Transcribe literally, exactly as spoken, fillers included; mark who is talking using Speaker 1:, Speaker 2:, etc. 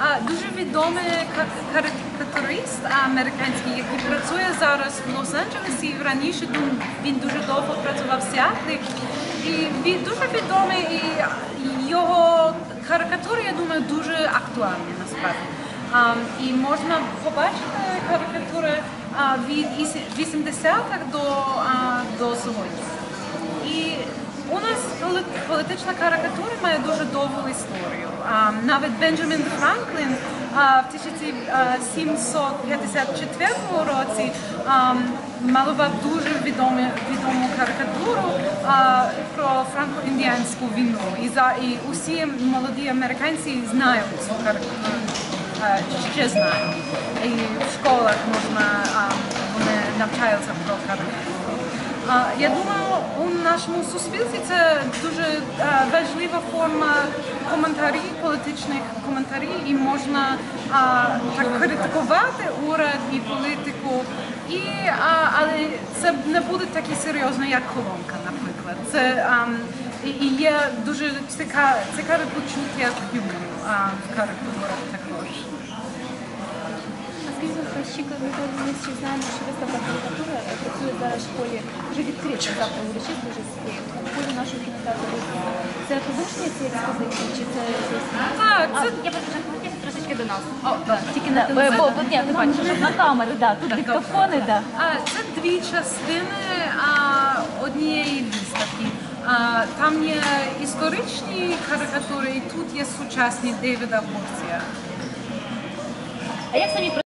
Speaker 1: Дуже відомий карикатурист американський, який працює зараз в Лос-Анджелесі. Раніше він дуже довго працював в Сіатлі. І він дуже відомий, і його карикатури, я думаю, дуже актуальні насправді. І можна побачити карикатури від вісімдесятих до, до сьогодні. І у нас політична карикатура має дуже довгу історію. Навіть Бенджамін Франклін в тисяча сімсот п'ятдесят четвертому році малював дуже відому, відому карикатуру про франко-індіанську війну. І, за, і усі молоді американці знають цю карикатуру, ще знають. І в школах можна, вони навчаються про карикатуру. Я думаю, у нашому суспільстві це дуже важлива форма коментарів, політичних коментарів, і можна так критикувати уряд і політику, і, але це не буде таке серйозно, як колонка, наприклад. Це і є дуже цікаве, цікаве почуття юмору в карикатурах також.
Speaker 2: Ще ми всі знаємо, що виставка карикатури працює зараз в школі, вже відкрита завтра урочисто вже в школі нашого кінотеатру. Це продовження цієї експозиції, чи це щось?
Speaker 1: Так, це...
Speaker 3: Я просто хотів трошечки до нас.
Speaker 1: О, так.
Speaker 3: Тільки на телевізор.
Speaker 2: Ні, ти бачиш, на камери, да, тут диктофони, да.
Speaker 1: Це дві частини однієї виставки. Там є історичні карикатури, і тут є сучасні Девіда Горсія.
Speaker 3: А як самі